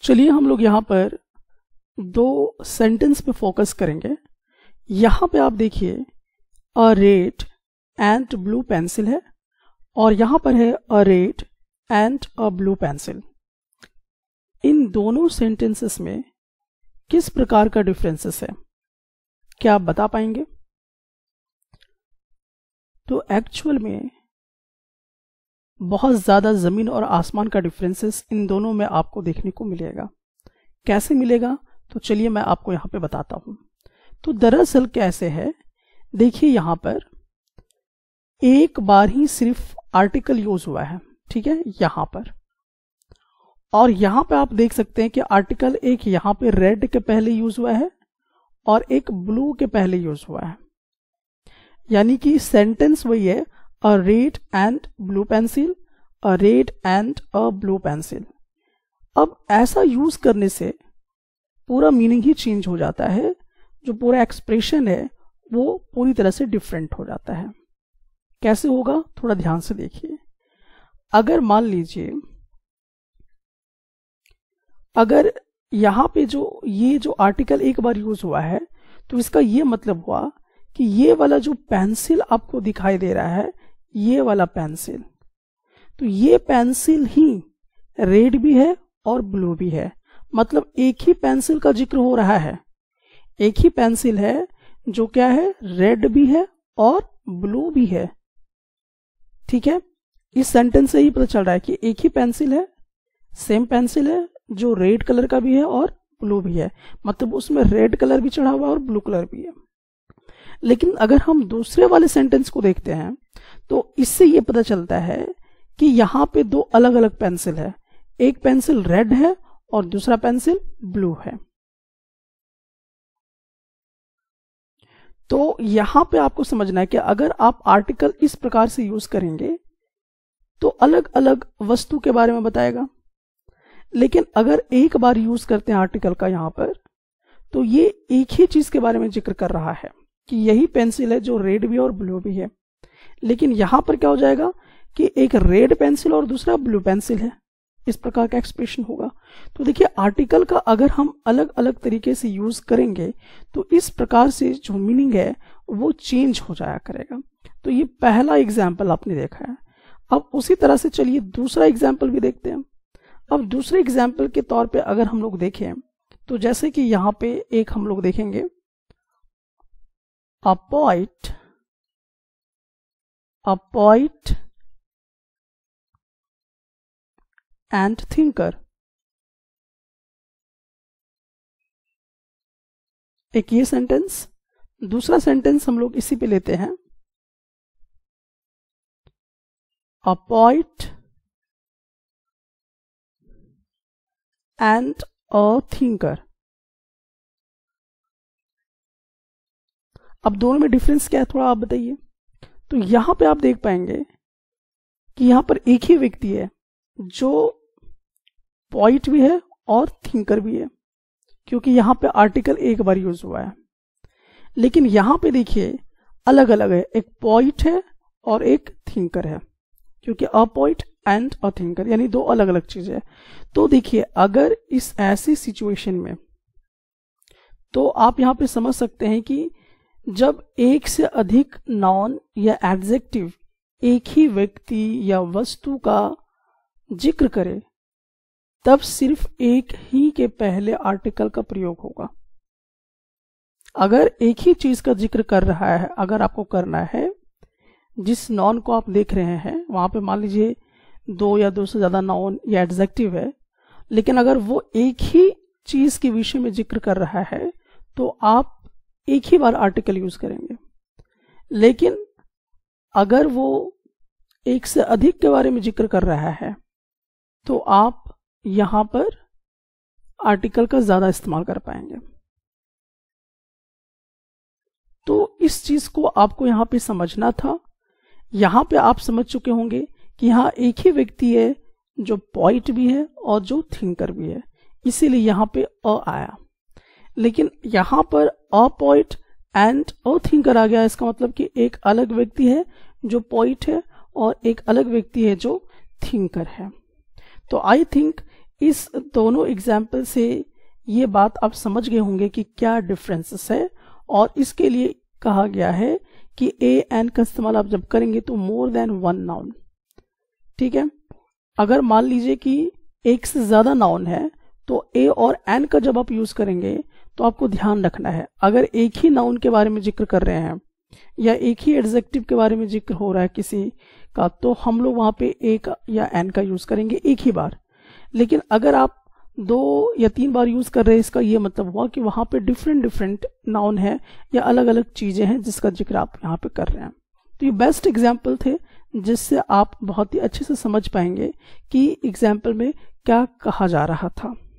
चलिए हम लोग यहाँ पर दो सेंटेंस पे फोकस करेंगे। यहाँ पे आप देखिए a red and blue pencil है और यहाँ पर है a red and a blue pencil. इन दोनों सेंटेंसेस में किस प्रकार का डिफरेंसेस है, क्या आप बता पाएंगे? तो एक्चुअल में बहुत ज्यादा जमीन और आसमान का डिफरेंसेस इन दोनों में आपको देखने को मिलेगा। कैसे मिलेगा? तो चलिए मैं आपको यहाँ पे बताता हूं। तो दरअसल कैसे है, देखिए यहाँ पर एक बार ही सिर्फ आर्टिकल यूज हुआ है, ठीक है, यहाँ पर। और यहाँ पे आप देख सकते हैं कि आर्टिकल एक यहाँ पे रेड के पहले यूज हुआ है और एक ब्लू के पहले यूज हुआ है। यानी कि सेंटेंस वही है, a red and blue pencil, a red and a blue pencil. अब ऐसा यूज करने से पूरा मीनिंग ही चेंज हो जाता है, जो पूरा एक्सप्रेशन है वो पूरी तरह से डिफरेंट हो जाता है। कैसे होगा, थोड़ा ध्यान से देखिए। अगर मान लीजिए अगर यहां पे ये जो आर्टिकल एक बार यूज हुआ है, तो इसका ये मतलब हुआ कि ये वाला जो पेंसिल आपको दिखाई दे रहा है, ये वाला पेंसिल, तो ये पेंसिल ही रेड भी है और ब्लू भी है। मतलब एक ही पेंसिल का जिक्र हो रहा है, एक ही पेंसिल है जो क्या है, रेड भी है और ब्लू भी है। ठीक है, इस सेंटेंस से ही पता चल रहा है कि एक ही पेंसिल है, सेम पेंसिल है जो रेड कलर का भी है और ब्लू भी है। मतलब उसमें रेड कलर भी चढ़ा हुआ है और ब्लू कलर भी है। लेकिन अगर हम दूसरे वाले सेंटेंस को देखते हैं तो इससे ये पता चलता है कि यहाँ पे दो अलग अलग पेंसिल है, एक पेंसिल रेड है और दूसरा पेंसिल ब्लू है। तो यहां पे आपको समझना है कि अगर आप आर्टिकल इस प्रकार से यूज करेंगे तो अलग अलग वस्तु के बारे में बताएगा। लेकिन अगर एक बार यूज करते हैं आर्टिकल का यहां पर, तो ये एक ही चीज के बारे में जिक्र कर रहा है कि यही पेंसिल है जो रेड भी और ब्लू भी है। लेकिन यहां पर क्या हो जाएगा कि एक रेड पेंसिल और दूसरा ब्लू पेंसिल है, इस प्रकार का एक्सप्रेशन होगा। तो देखिए आर्टिकल का अगर हम अलग अलग तरीके से यूज करेंगे तो इस प्रकार से जो मीनिंग है वो चेंज हो जाया करेगा। तो ये पहला एग्जाम्पल आपने देखा है। अब उसी तरह से चलिए दूसरा एग्जाम्पल भी देखते हैं। अब दूसरे एग्जाम्पल के तौर पे अगर हम लोग देखें तो जैसे कि यहाँ पे एक हम लोग देखेंगे, अ पोएट एंड थिंकर। एक ये सेंटेंस, दूसरा सेंटेंस हम लोग इसी पे लेते हैं, a poet and a thinker. अब दोनों में डिफरेंस क्या है, थोड़ा आप बताइए। तो यहां पे आप देख पाएंगे कि यहां पर एक ही व्यक्ति है जो पोइट भी है और थिंकर भी है, क्योंकि यहां पे आर्टिकल एक बार यूज हुआ है। लेकिन यहां पे देखिए अलग अलग है, एक पोइट है और एक थिंकर है, क्योंकि a poet and a thinker यानी दो अलग अलग चीजें है। तो देखिए अगर इस ऐसी सिचुएशन में तो आप यहां पे समझ सकते हैं कि जब एक से अधिक नाउन या एडजेक्टिव एक ही व्यक्ति या वस्तु का जिक्र करे तब सिर्फ एक ही के पहले आर्टिकल का प्रयोग होगा। अगर एक ही चीज का जिक्र कर रहा है, अगर आपको करना है, जिस नाउन को आप देख रहे हैं वहां पे मान लीजिए दो या दो से ज्यादा नाउन या एडजेक्टिव है, लेकिन अगर वो एक ही चीज के विषय में जिक्र कर रहा है तो आप एक ही बार आर्टिकल यूज करेंगे। लेकिन अगर वो एक से अधिक के बारे में जिक्र कर रहा है तो आप यहां पर आर्टिकल का ज्यादा इस्तेमाल कर पाएंगे। तो इस चीज को आपको यहां पे समझना था। यहां पे आप समझ चुके होंगे कि यहां एक ही व्यक्ति है जो पोइट भी है और जो थिंकर भी है, इसीलिए यहां पे अ आया। लेकिन यहां पर a poet and a thinker आ गया, इसका मतलब कि एक अलग व्यक्ति है जो पोइट है और एक अलग व्यक्ति है जो थिंकर है। तो आई थिंक इस दोनों एग्जाम्पल से ये बात आप समझ गए होंगे कि क्या डिफरेंसेस है, और इसके लिए कहा गया है कि ए एन का इस्तेमाल आप जब करेंगे तो मोर देन वन नाउन, ठीक है। अगर मान लीजिए कि एक से ज्यादा नाउन है तो ए और एन का जब आप यूज करेंगे तो आपको ध्यान रखना है, अगर एक ही नाउन के बारे में जिक्र कर रहे हैं या एक ही एडजेक्टिव के बारे में जिक्र हो रहा है किसी का, तो हम लोग वहां पे ए का या एन का यूज करेंगे एक ही बार। लेकिन अगर आप 2 या 3 बार यूज कर रहे हैं, इसका ये मतलब हुआ कि वहां पे डिफरेंट डिफरेंट नाउन है या अलग अलग चीजें हैं जिसका जिक्र आप यहाँ पे कर रहे हैं। तो ये बेस्ट एग्जाम्पल थे जिससे आप बहुत ही अच्छे से समझ पाएंगे कि एग्जाम्पल में क्या कहा जा रहा था।